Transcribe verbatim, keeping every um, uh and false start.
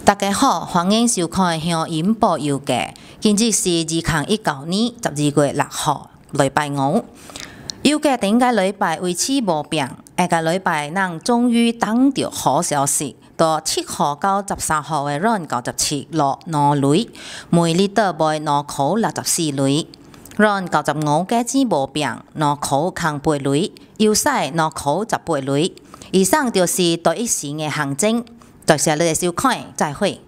大家好，欢迎收看《乡音部邮价》。今日是二零一九年十二月六号，礼拜五。邮价顶个礼拜维持无变，下个礼拜咱终于等到好消息，到七号到十三号的闰九十七落两雷，每日倒卖两块六十四雷。闰九十五价钱无变，两块空八雷，右赛两块十八雷。以上就是第一时的行情，多谢你的收看，再会。